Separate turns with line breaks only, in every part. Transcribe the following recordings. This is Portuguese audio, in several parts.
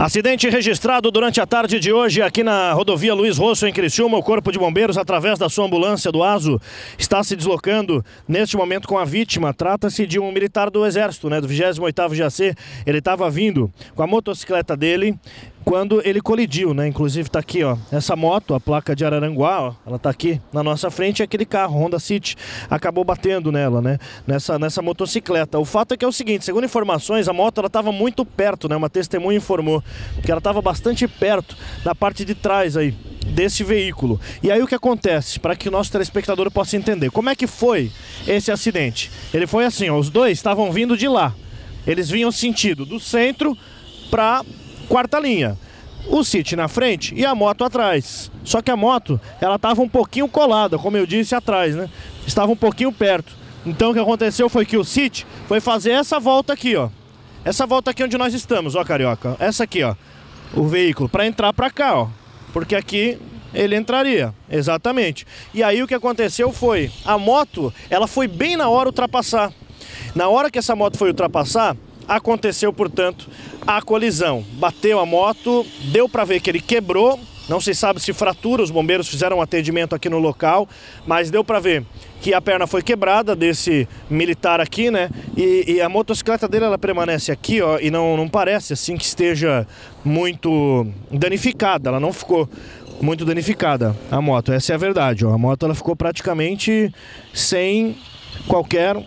Acidente registrado durante a tarde de hoje aqui na rodovia Luiz Rosso, em Criciúma. O Corpo de Bombeiros, através da sua ambulância do ASO, está se deslocando neste momento com a vítima. Trata-se de um militar do Exército, do 28º GAC. Ele estava vindo com a motocicleta dele quando ele colidiu, Inclusive tá aqui, ó, essa moto, a placa de Araranguá, ó, ela tá aqui na nossa frente, e aquele carro, Honda City, acabou batendo nela, nessa motocicleta. O fato é que é o seguinte, segundo informações, a moto, ela tava muito perto, uma testemunha informou que ela tava bastante perto da parte de trás aí desse veículo. E aí o que acontece, para que o nosso telespectador possa entender, como é que foi esse acidente? Ele foi assim, ó, os dois estavam vindo de lá, eles vinham sentido do centro para quarta linha, o City na frente e a moto atrás. Só que a moto, ela estava um pouquinho colada, como eu disse, atrás, Estava um pouquinho perto. Então o que aconteceu foi que o City foi fazer essa volta aqui, ó. Essa volta aqui onde nós estamos, ó, Carioca. Essa aqui, ó, o veículo, para entrar para cá, ó. Porque aqui ele entraria, exatamente. E aí o que aconteceu foi, a moto, ela foi bem na hora ultrapassar. Na hora que essa moto foi ultrapassar, aconteceu, portanto, a colisão. Bateu a moto, deu para ver que ele quebrou, não se sabe se fratura, os bombeiros fizeram um atendimento aqui no local, mas deu para ver que a perna foi quebrada desse militar aqui, E a motocicleta dele, ela permanece aqui, ó, e não parece assim que esteja muito danificada, ela não ficou muito danificada, a moto, essa é a verdade, ó. A moto, ela ficou praticamente sem qualquer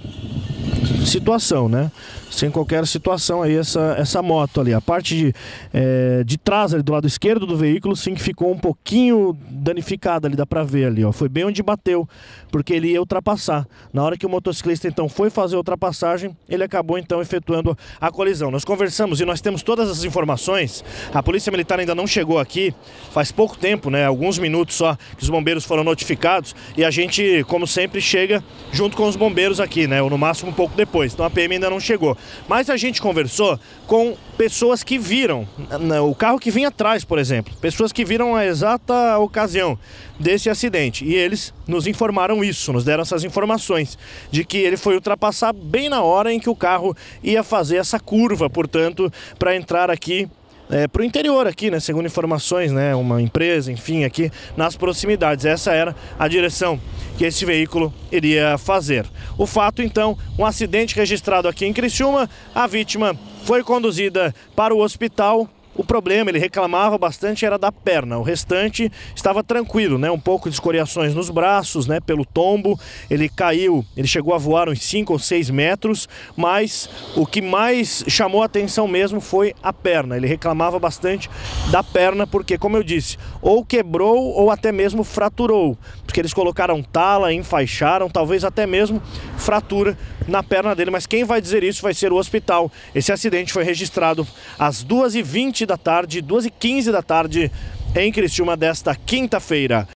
situação, Sem qualquer situação aí essa moto ali. A parte de trás ali, do lado esquerdo do veículo, sim, que ficou um pouquinho danificada ali, dá pra ver ali, ó. Foi bem onde bateu, porque ele ia ultrapassar. Na hora que o motociclista então foi fazer a ultrapassagem, ele acabou então efetuando a colisão. Nós conversamos e nós temos todas as informações. A Polícia Militar ainda não chegou aqui, faz pouco tempo, alguns minutos só que os bombeiros foram notificados, e a gente, como sempre, chega junto com os bombeiros aqui, ou no máximo um pouco depois. Então a PM ainda não chegou. Mas a gente conversou com pessoas que viram o carro que vinha atrás, por exemplo. Pessoas que viram a exata ocasião desse acidente. E eles nos informaram isso, nos deram essas informações, de que ele foi ultrapassar bem na hora em que o carro ia fazer essa curva, portanto, para entrar aqui para o interior aqui, segundo informações, uma empresa, enfim, aqui nas proximidades. Essa era a direção que esse veículo iria fazer. O fato, então, um acidente registrado aqui em Criciúma, a vítima foi conduzida para o hospital. O problema, ele reclamava bastante, era da perna. O restante estava tranquilo, Um pouco de escoriações nos braços, pelo tombo. Ele caiu, ele chegou a voar uns 5 ou 6 metros, mas o que mais chamou a atenção mesmo foi a perna. Ele reclamava bastante da perna porque, como eu disse, ou quebrou ou até mesmo fraturou. Porque eles colocaram tala, enfaixaram, talvez até mesmo fratura na perna dele. Mas quem vai dizer isso vai ser o hospital. Esse acidente foi registrado às 2h20 da tarde, 2h15 da tarde, em Criciúma, desta quinta-feira.